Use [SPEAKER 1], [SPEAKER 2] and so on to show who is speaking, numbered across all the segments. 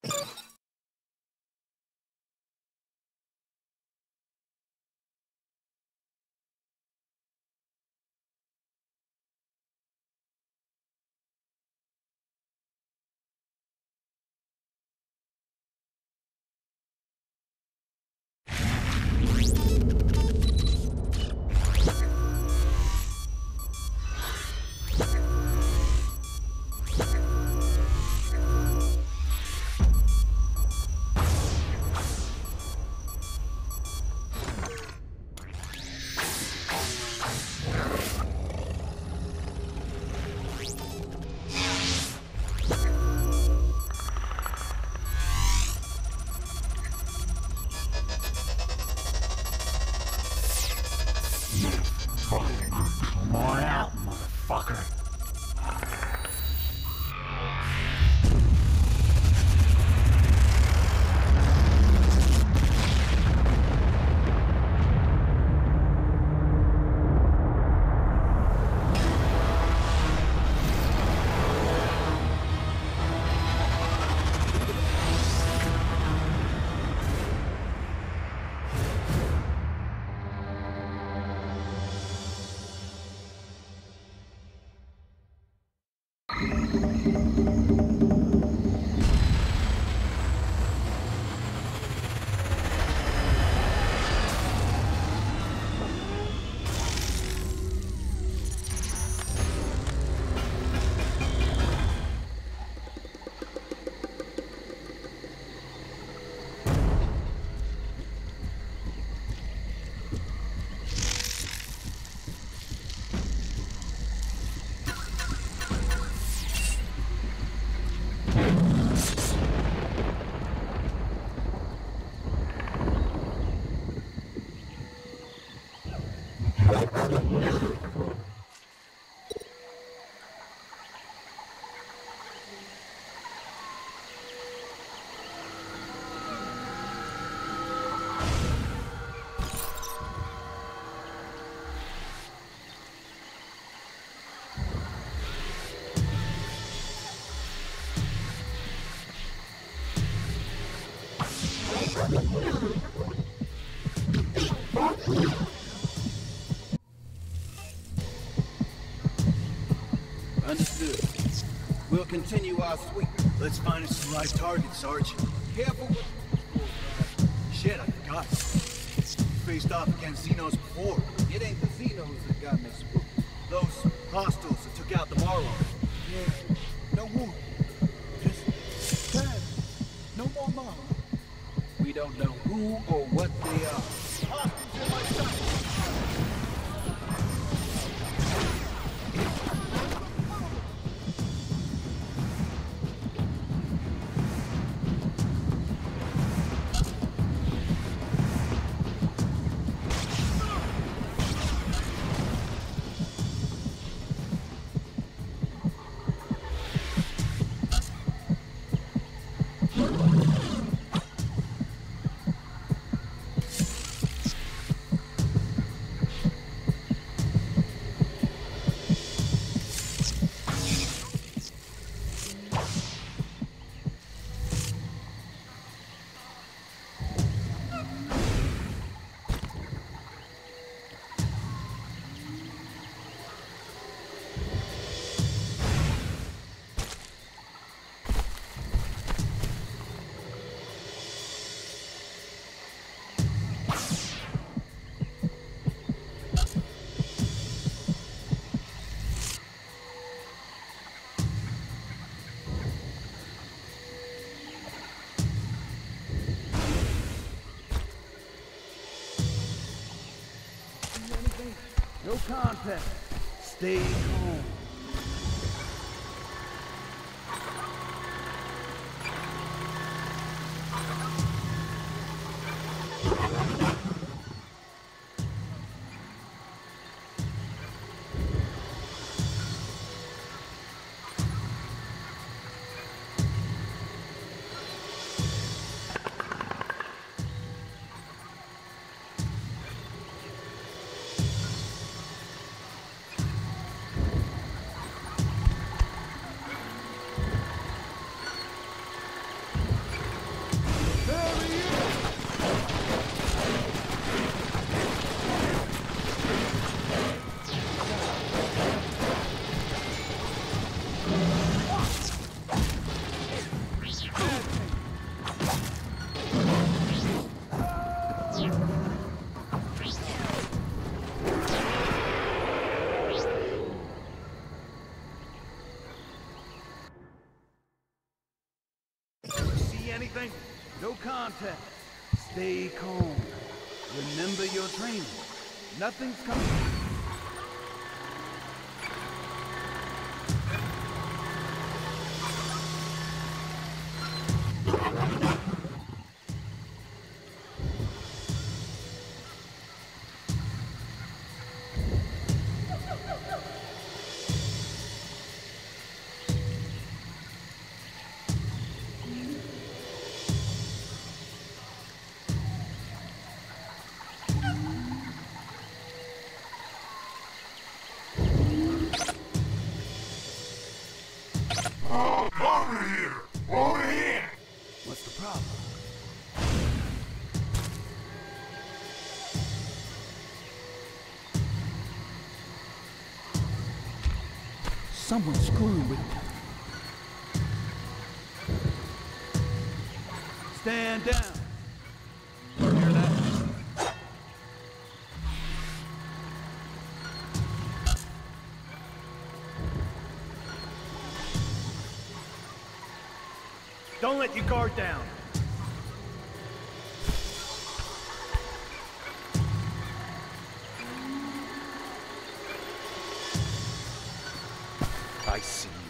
[SPEAKER 1] Come on out, motherfucker.
[SPEAKER 2] Understood. We'll continue our sweep.
[SPEAKER 3] Let's find us some live targets, Sarge.
[SPEAKER 2] Careful with...
[SPEAKER 3] Shit, I forgot. We faced off against Xenos before.
[SPEAKER 2] It ain't the Xenos that got me spooked.
[SPEAKER 3] Those hostiles that took out the Marlow.
[SPEAKER 2] Yeah, no wound. Just time. No more mom. We don't know who or what they are. Hostiles in my sight. No contact. Stay home. See anything? No contact. Stay calm. Remember your training. Nothing's coming.
[SPEAKER 1] Over here! Over here!
[SPEAKER 2] What's the problem? Someone's screwing with me. Stand down. Hear that?
[SPEAKER 3] Don't let your guard down. I see you.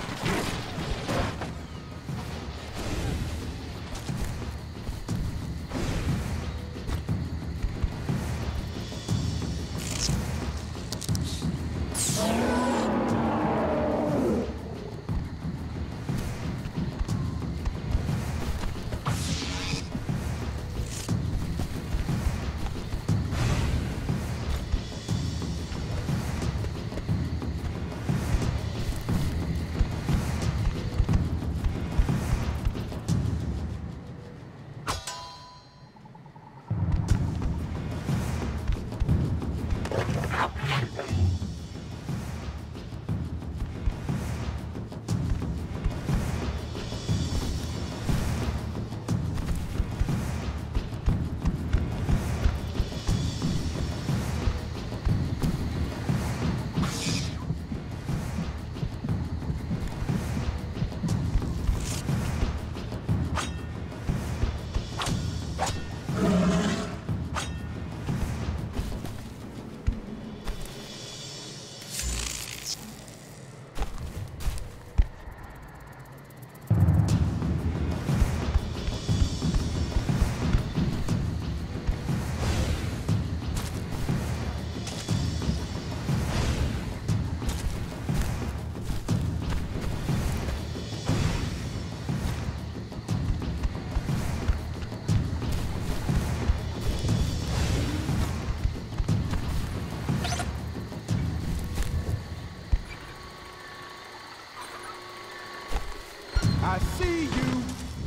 [SPEAKER 2] I see you.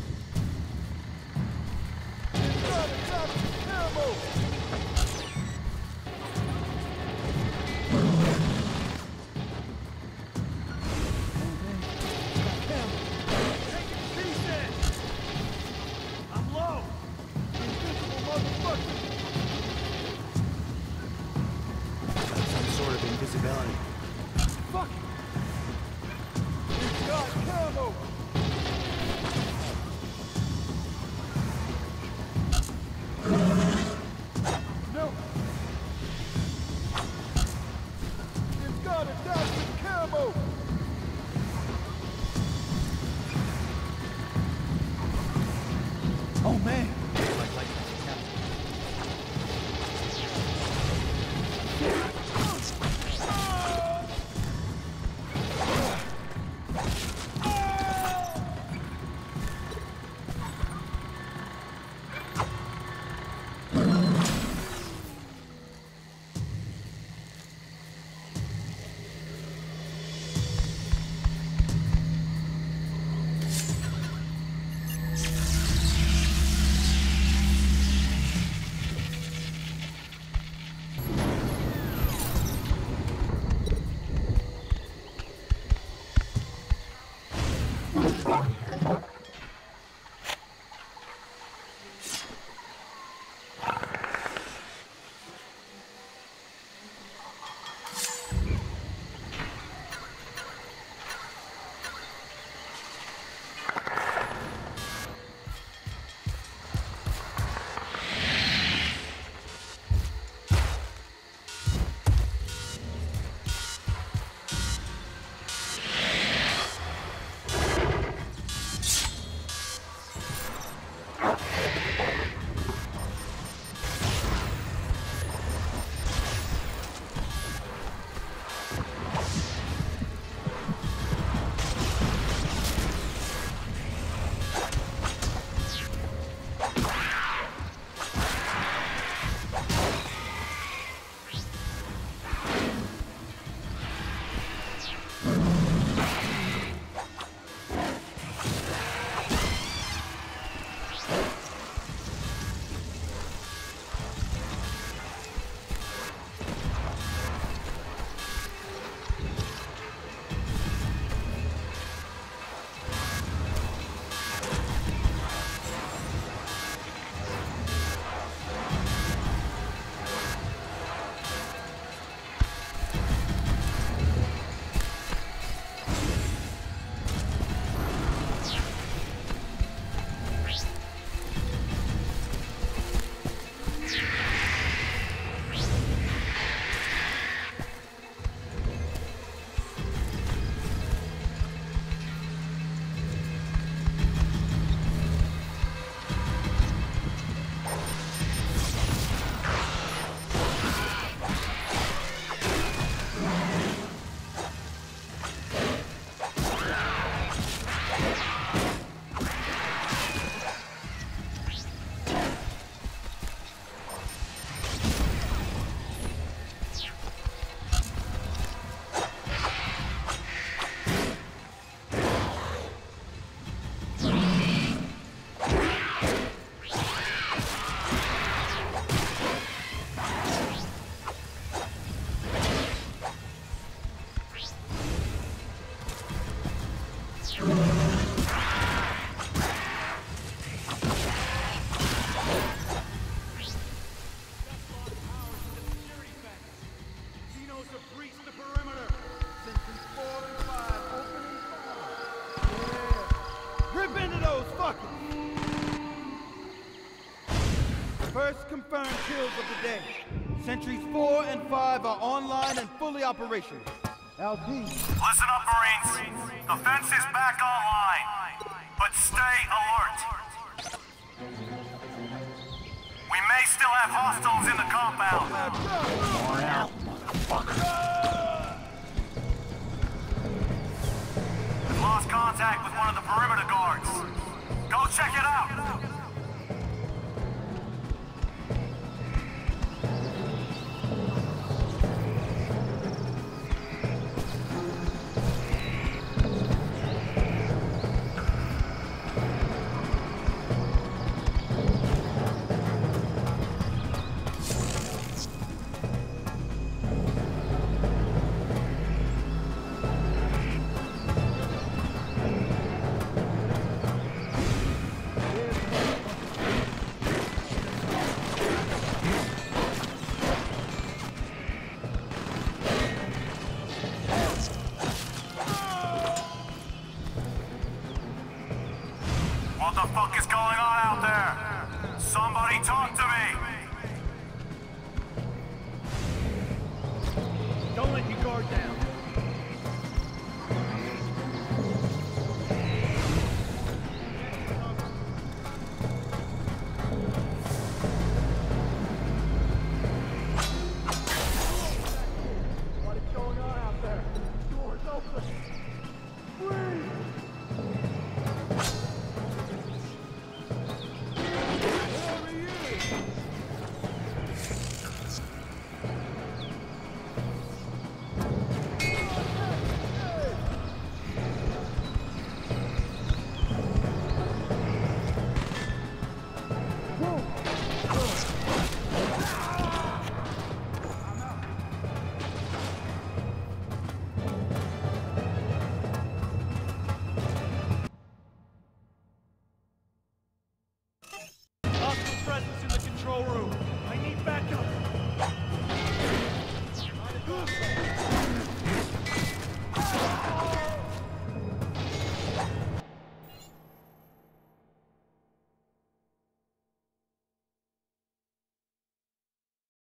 [SPEAKER 3] I'm low. Invisible motherfucker.
[SPEAKER 1] Some sort of invisibility.
[SPEAKER 3] Fuck. It's got camo. No. It's got a dash with camo.
[SPEAKER 2] Oh man. First confirmed kills of the day. Sentries 4 and 5 are online and fully operational. LT.
[SPEAKER 4] Listen up, Marines. The fence is back online, but stay alert. We may still have hostiles in the compound.
[SPEAKER 1] Far out, motherfucker.
[SPEAKER 4] We've lost contact with one of the perimeter guards. Go check it out. What the fuck is going on out there? Somebody talk to me!
[SPEAKER 3] Don't let your guard down. What is going on out there? Doors open. Freeze! Hostile presence in the control room. I need backup.